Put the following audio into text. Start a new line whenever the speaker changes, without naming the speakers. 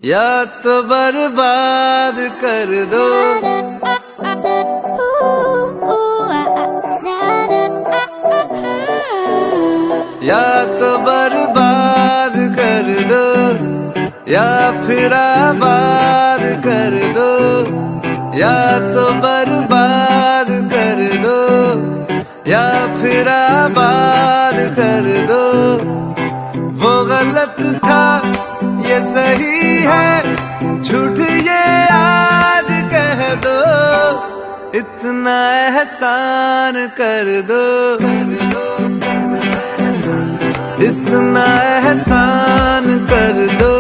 या तो बर्बाद कर दो, या तो बर्बाद कर दो, या फिर आबाद कर दो। या तो बर्बाद कर दो, या फिर आबाद कर दो। वो गलत था ये सही है, झूठ ये आज कह दो। इतना एहसान कर दो, इतना एहसान कर दो।